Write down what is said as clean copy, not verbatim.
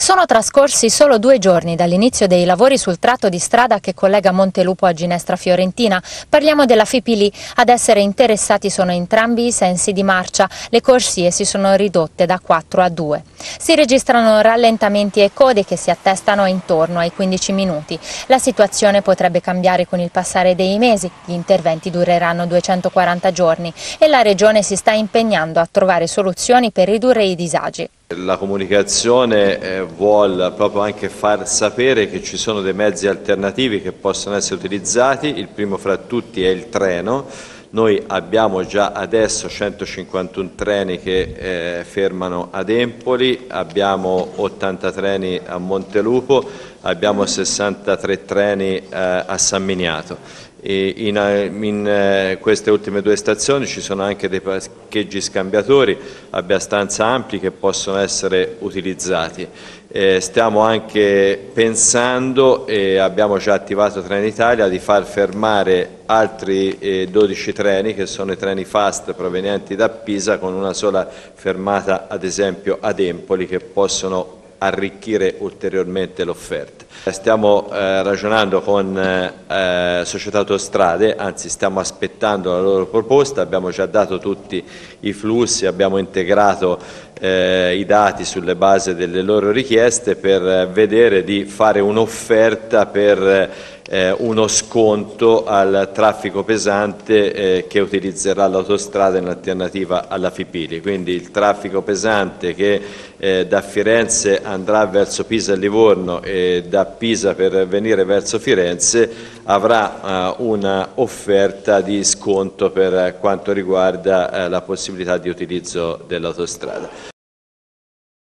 Sono trascorsi solo 2 giorni dall'inizio dei lavori sul tratto di strada che collega Montelupo a Ginestra Fiorentina. Parliamo della Fipili. Ad essere interessati sono entrambi i sensi di marcia. Le corsie si sono ridotte da 4 a 2. Si registrano rallentamenti e code che si attestano intorno ai 15 minuti. La situazione potrebbe cambiare con il passare dei mesi. Gli interventi dureranno 240 giorni e la Regione si sta impegnando a trovare soluzioni per ridurre i disagi. La comunicazione vuole proprio anche far sapere che ci sono dei mezzi alternativi che possono essere utilizzati. Il primo fra tutti è il treno. Noi abbiamo già adesso 151 treni che fermano ad Empoli, abbiamo 80 treni a Montelupo, abbiamo 63 treni a San Miniato. In queste ultime 2 stazioni ci sono anche dei parcheggi scambiatori abbastanza ampi che possono essere utilizzati. Stiamo anche pensando, e abbiamo già attivato Trenitalia, di far fermare altri 12 treni che sono i treni fast provenienti da Pisa, con una sola fermata ad esempio ad Empoli, che possono arricchire ulteriormente l'offerta. Stiamo ragionando con Società Autostrade, anzi stiamo aspettando la loro proposta, abbiamo già dato tutti i flussi, abbiamo integrato i dati sulle basi delle loro richieste per vedere di fare un'offerta per uno sconto al traffico pesante che utilizzerà l'autostrada in alternativa alla Fipili. Quindi il traffico pesante che da Firenze andrà verso Pisa e Livorno e da Pisa per venire verso Firenze avrà una offerta di sconto per quanto riguarda la possibilità di utilizzo dell'autostrada.